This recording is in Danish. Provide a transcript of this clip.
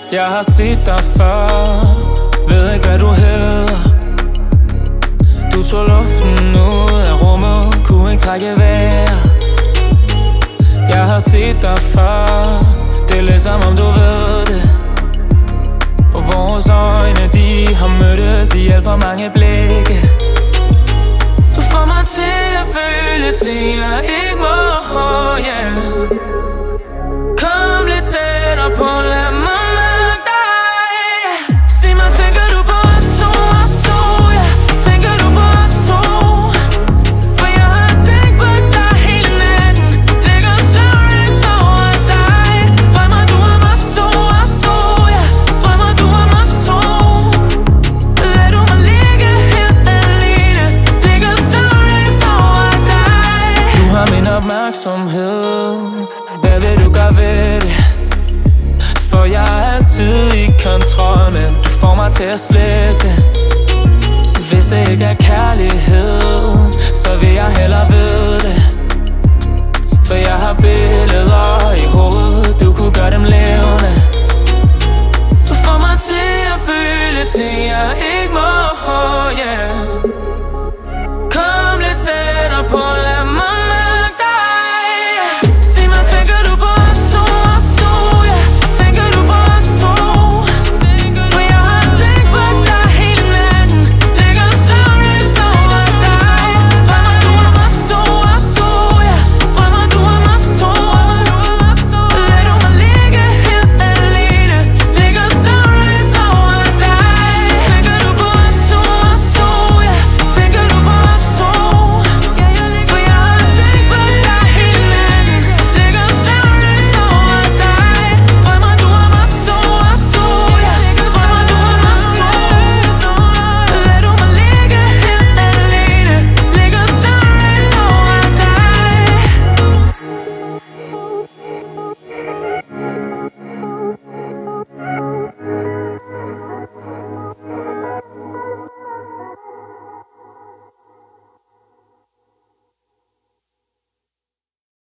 Jeg har set dig før, ved ikke hvad du hedder. Du tog luften ud af rummet, kunne ikke trække vejret. Jeg har set dig før, det er lidt som om du ved det. Og vores øjne, de har mødtes i alt for mange blikke. Du får mig til at føle ting, jeg ikke må, yeah. Kom lidt tættere på, lad mig med dig. Sig mig, tænker du på os to, ja. Tænker du på os to? For jeg har tænkt på dig hele natten. Ligger søvnløs over dig. Drømmer du om os to, ja. Drømmer du om os to? Lad du mig ligge her alene. Ligger søvnløs over dig. Du har min opmærksomhed. Hvad vil du gøre ved det? For jeg er altid i kontrol, men du får mig til at slippe det. Hvis det ikke er